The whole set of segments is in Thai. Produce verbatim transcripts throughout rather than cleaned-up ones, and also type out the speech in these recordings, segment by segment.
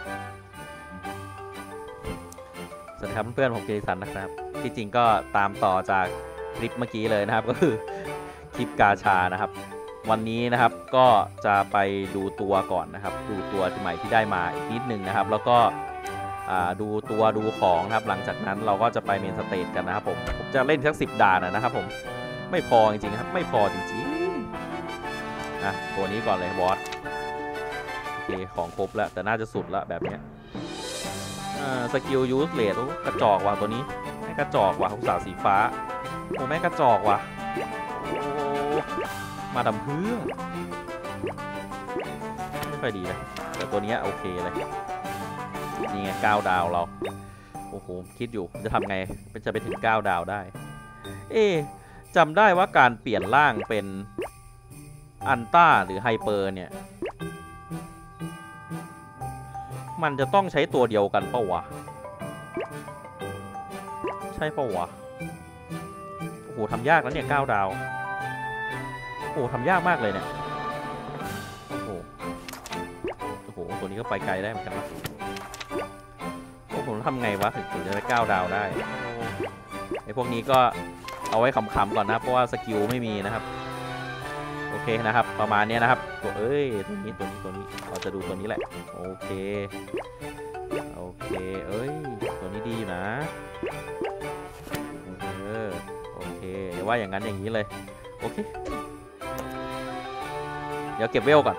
สวัสดีครับเพื่อนๆผมเจสันนะครับที่จริงก็ตามต่อจากคลิปเมื่อกี้เลยนะครับก็คือคลิปกาชานะครับวันนี้นะครับก็จะไปดูตัวก่อนนะครับดูตัวใหม่ที่ได้มาอีกนิดนึงนะครับแล้วก็ดูตัวดูของนะครับหลังจากนั้นเราก็จะไปเมนสเตจกันนะครับผมผมจะเล่นสักสิบด่านนะครับผมไม่พอจริงๆครับไม่พอจริงๆนะตัวนี้ก่อนเลยบอสโอเคของครบแล้วแต่น่าจะสุดละแบบนี้สกิลยูสเลดกระจอกว่ะตัวนี้แม่กระจอกว่ะของสาวสีฟ้าโอ้แม่กระจอกว่ะโอ้มาดำเพื่อไม่ค่อยดีเลยแต่ตัวนี้โอเคเลยนี่ไงเก้าดาวเราโอ้โหคิดอยู่จะทำไงจะไปถึงเก้าดาวได้เอ๊จำได้ว่าการเปลี่ยนร่างเป็นอันต้าหรือไฮเปอร์เนี่ยมันจะต้องใช้ตัวเดียวกันเปล่าวะใช่เปล่าวะโอ้โหทำยากแล้วเนี่ยเก้าดาวโอ้โหทำยากมากเลยเนี่ยโอ้โหโอ้โหตัวนี้ก็ไปไกลได้เหมือนกันวะโอ้โหทำไงวะถึงจะได้เก้าดาวได้ไอ้พวกนี้ก็เอาไว้ขำๆก่อนนะเพราะว่าสกิลไม่มีนะครับโอเคนะครับประมาณนี้นะครับตัวเอ้ยตัวนี้ตัวนี้ตัวนี้เราจะดูตัวนี้แหละโอเคโอเคเอ้ยตัวนี้ดีนะเออโอเคว่าอย่างนั้นอย่างนี้เลยโอเคเดี๋ยวเก็บเวลก่อน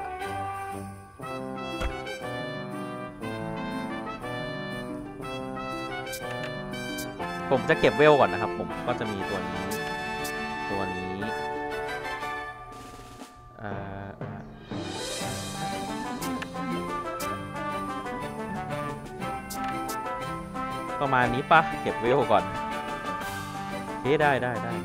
ผมจะเก็บเวลก่อนนะครับผมก็จะมีตัวนี้ตัวนี้ประมาณนี้ปะเก็บเวลก่อนเฮ้ได้ได้ได้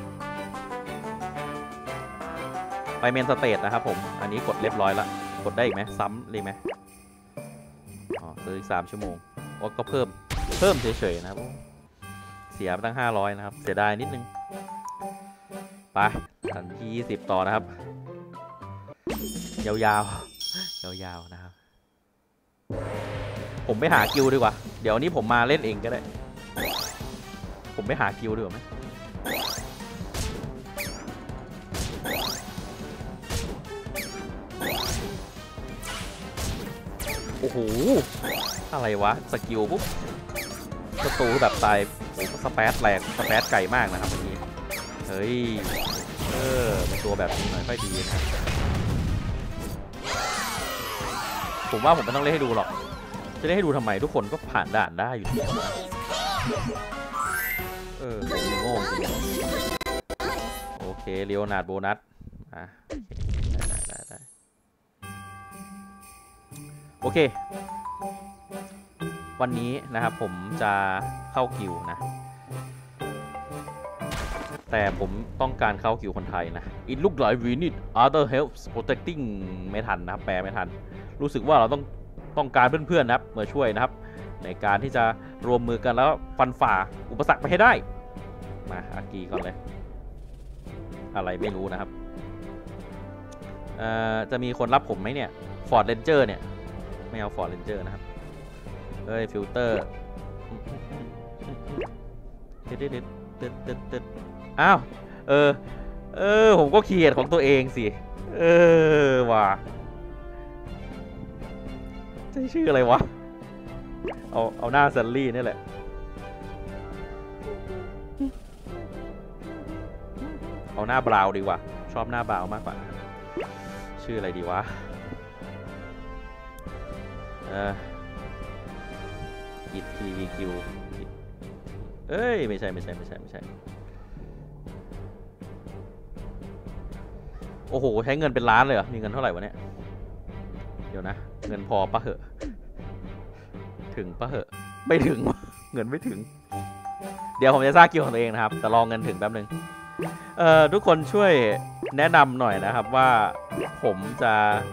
ไปเมนสเตจนะครับผมอันนี้กดเรียบร้อยแล้วกดได้อีกไหมซ้ำเลยไหมอ๋อซื้ออีกสามชั่วโมงก็เพิ่มเพิ่มเฉยๆนะครับเสียไปตั้งห้าร้อยนะครับเสียดายนิดนึงไปทันที่ยี่สิบต่อนะครับยาวๆยาวๆนะครับผมไปหากิลดีกว่าเดี๋ยวนี้ผมมาเล่นเองก็ได้ผมไปหากิลดีกว่าไหมโอ้โหอะไรวะสกิลปุ๊บศัตรูแบบตายโอ้สเปซแรงสเปซไก่มากนะครับเมื่อกี้เฮ้ยเออเป็นตัวแบบนี้หน่อยค่อยดีนะผมว่าผมไม่ต้องเล่นให้ดูหรอกจะได้ให้ดูทำไมทุกคนก็ผ่านด่านได้อยู่แล้วเออผมโง่จริงโอเคเรียวนาดโบนัสอ่ะได้ได้ได้โอเควันนี้นะครับผมจะเข้าคิวนะแต่ผมต้องการเข้าคิวคนไทยนะ It look like we need other help protecting ไม่ทันนะครับแปลไม่ทันรู้สึกว่าเราต้องต้องการเพื่อนๆนะครับมาช่วยนะครับในการที่จะรวมมือกันแล้วฟันฝ่าอุปสรรคไปให้ได้มาอากีก่อนเลยอะไรไม่รู้นะครับจะมีคนรับผมไหมเนี่ย Ford Ranger เนี่ยไม่เอา Ford Ranger นะครับเฮ้ยฟิลเตอร์เด็ดเด็ดเด็ดเด็ดเด็ดเด็ดอ้าวเออเออผมก็เขียนของตัวเองสิเออว่ะชื่ออะไรวะเอาเอาหน้าซันลี่นี่แหละเอาหน้าบราวดีกว่าชอบหน้าบราวมากกว่าชื่ออะไรดีวะเอออิททีวีคิวเอ้ยไม่ใช่ไม่ใช่ไม่ใช่ไม่ใช่โอ้โหใช้เงินเป็นล้านเลยเหรอมีเงินเท่าไหร่วะเนี่ยเดี๋ยวนะเงินพอปะเหอะถึงปะเหอะไม่ถึงเงินไม่ถึงเดี๋ยวผมจะสร้างกิลของตัวเองนะครับแต่รอเงินถึงแป๊บนึงเอ่อทุกคนช่วยแนะนำหน่อยนะครับว่าผมจะ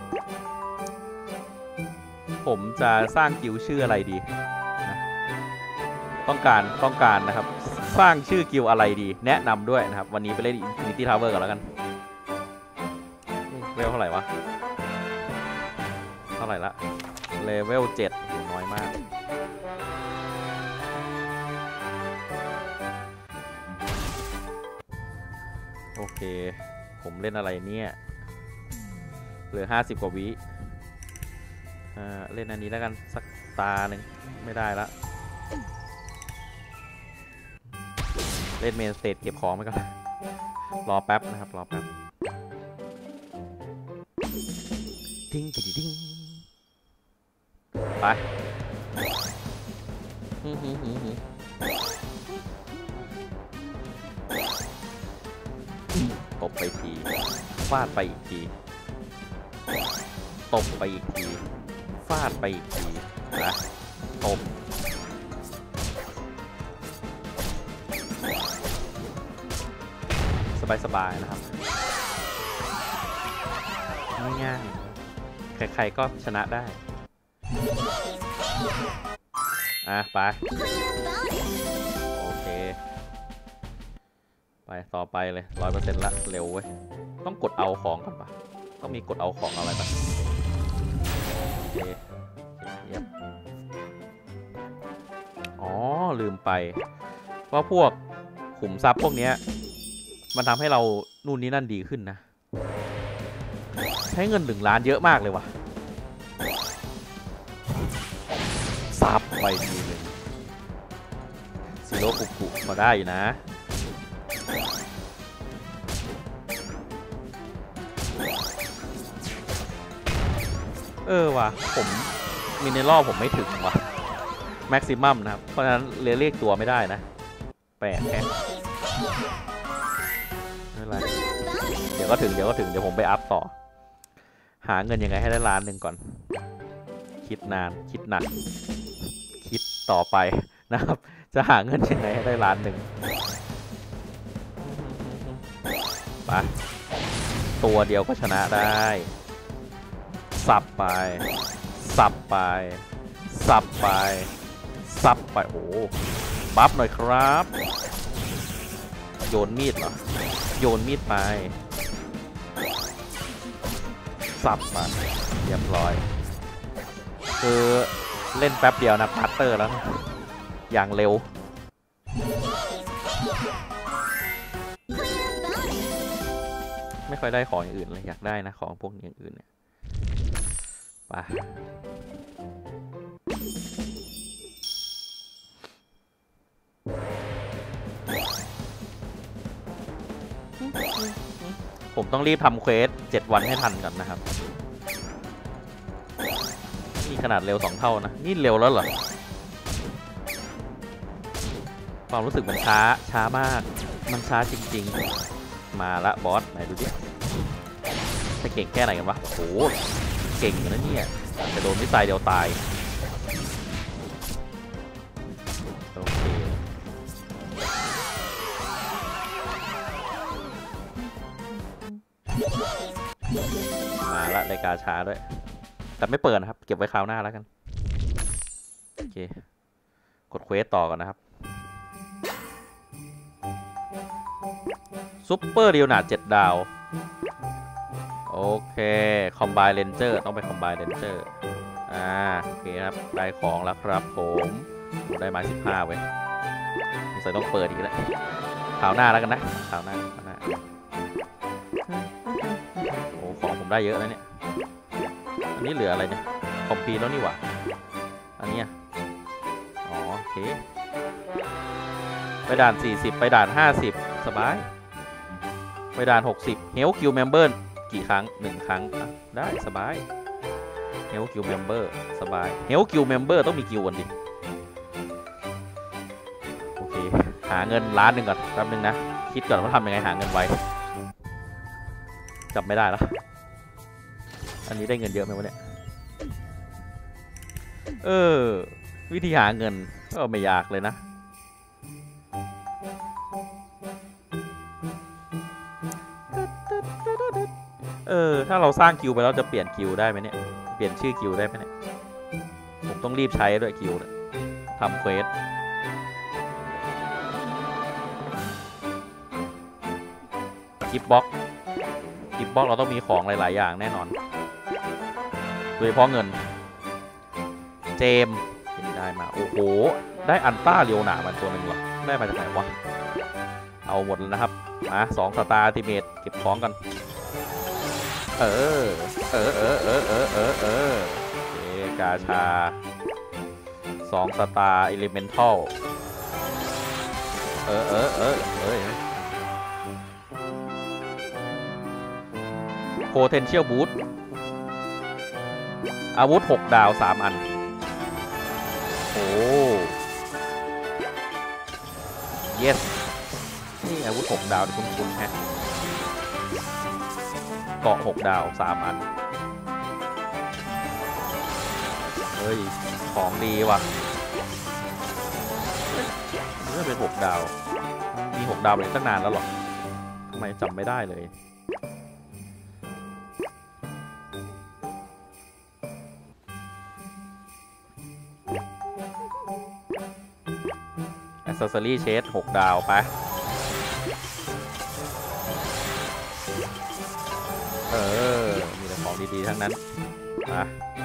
ผมจะสร้างกิลชื่ออะไรดีนะต้องการต้องการนะครับสร้างชื่อกิลอะไรดีแนะนำด้วยนะครับวันนี้ไปเล่น Infinity Tower ก่อนแล้วกันเวลเท่าไหร่วะเท่าไหร่ละเลเวลเจ็ดอยู่น้อยมากโอเคผมเล่นอะไรเนี่ยเหลือห้าสิบกว่าวิอ่าเล่นอันนี้แล้วกันสักตาหนึ่งไม่ได้ละเล่นเมนสเตจเก็บของไปก่อนรอแป๊บนะครับรอแป๊บดิ้งดิ้งดิ้งไปตบไปทีฟาดไปอีกทีตบไปอีกทีฟาดไปอีกทีนะตบสบายๆนะครับง่ายๆใครๆก็ชนะได้อ่ะไปโอเคไปต่อไปเลยร้อยเปอร์เซ็นต์ละเร็วเว้ยต้องกดเอาของก่อนปะต้องมีกดเอาของอะไรปะโอเคเยี่ยมอ๋อลืมไปว่าพวกขุมทรัพย์พวกเนี้ยมันทำให้เรานู่นนี่นั่นดีขึ้นนะใช้เงินหนึ่งล้านเยอะมากเลยว่ะซับไปทีหนึ่งซีโร่ปุกปุกมาได้อยู่นะเออว่ะผมมินเนอรัลผมไม่ถึงว่ะแม็กซิมัมนะครับเพราะฉะนั้นเรียกตัวไม่ได้นะแปลกแค่ไม่เป็นไรเดี๋ยวก็ถึงเดี๋ยวก็ถึงเดี๋ยวผมไปอัพต่อหาเงินยังไงให้ได้ล้านหนึ่งก่อนคิดนานคิดหนักคิดต่อไปนะครับจะหาเงินยังไงให้ได้ล้านหนึ่งไปตัวเดียวก็ชนะได้สับไปสับไปสับไปสับไปโอ้บัฟหน่อยครับโยนมีดเหรอโยนมีดไปสับมาเรียบร้อยคือเล่นแป๊บเดียวนะพาร์เตอร์แล้วนะอย่างเร็วไม่ค่อยได้ของอย่างอื่นเลยอยากได้นะของพวกอย่างอื่นเนี่ยไปผมต้องรีบทำเควสเจ็ดวันให้ทันก่อนนะครับนี่ขนาดเร็วสองเท่านะนี่เร็วแล้วเหรอความรู้สึกมันช้าช้ามากมันช้าจริงๆมาละบอสไหนดูดิจะเก่งแค่ไหนกันวะโอ้โหเก่งนะเนี่ยจะโดนมิสไซล์เดียวตายโอเคมาละรายการช้าด้วยแต่ไม่เปิดนะครับเก็บไว้คราวหน้าแล้วกันโอเคกดเควสต่อก่อนนะครับซุปเปอร์เรียวนาเจ็ดดาวโอเคคอมไบเลนเจอร์ต้องไปคอมไบเลนเจอร์อ่าโอเคครับได้ของแล้วครับผมได้มาสิบห้าเว้ยสงสัยต้องเปิดอีกแล้วคราวหน้าแล้วกันนะคราวหน้าคราวหน้าโอ้ของผมได้เยอะแล้วเนี่ยอันนี้เหลืออะไรเนี่ยคอมพีแล้วนี่หว่าอันนี้อ๋อโอเคไปด่านสี่สิบไปด่านห้าสิบสบายไปด่านหกสิบเฮลคิวเมมเบอร์กี่ครั้งหนึ่งครั้งได้สบายเฮลคิวเมมเบอร์สบายเฮลคิวเมมเบอร์ต้องมีคิวกันดิโอเคหาเงินล้านหนึ่งก่อนแป๊บนึงนะคิดก่อนว่าทำยังไงหาเงินไวจำไม่ได้แล้วอันนี้ได้เงินเยอะไหมวะเนี่ยเออวิธีหาเงินก็ไม่ยากเลยนะเออถ้าเราสร้างคิวไปแล้วจะเปลี่ยนคิวได้ไหมเนี่ยเปลี่ยนชื่อคิวได้ไหมเนี่ยผมต้องรีบใช้ด้วยคิวทำเควสกิฟต์บ็อกกิฟต์บ็อกเราต้องมีของหลายๆอย่างแน่นอนโดยเฉพาะเงินเจมที่ได้มาโอ้โหได้อันต้าเรียวหนามันตัวหนึ่งหรอได้มาจากไหนวะเอาหมดแล้วนะครับมาสองสตาร์ทีเมทเก็บของกันเออเออเออเออเออเออเออโอเคกาชาสองสตาร์อิเลเมนทัลเออเออเออเออpotential boost อาวุธหกดาวสามอันโอ้ yes นี่อาวุธหกดาวคุณคุณฮะเกาะหกดาวสามอันเฮ้ยของดีว่ะนี่เป็นหกดาวมีหกดาวเลยตั้งนานแล้วหรอทำไมจำไม่ได้เลยAccessory Chest หกดาวไปเออมีแต่ของดีๆทั้งนั้นมา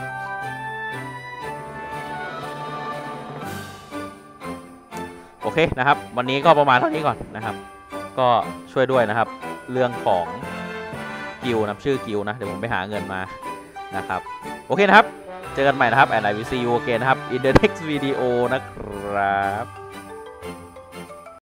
โอเคนะครับวันนี้ก็ประมาณเท่านี้ก่อนนะครับก็ช่วยด้วยนะครับเรื่องของกิลนะชื่อกิลนะเดี๋ยวผมไปหาเงินมานะครับโอเคนะครับเจอกันใหม่นะครับ and I will see you again นะครับ in the next video นะครับ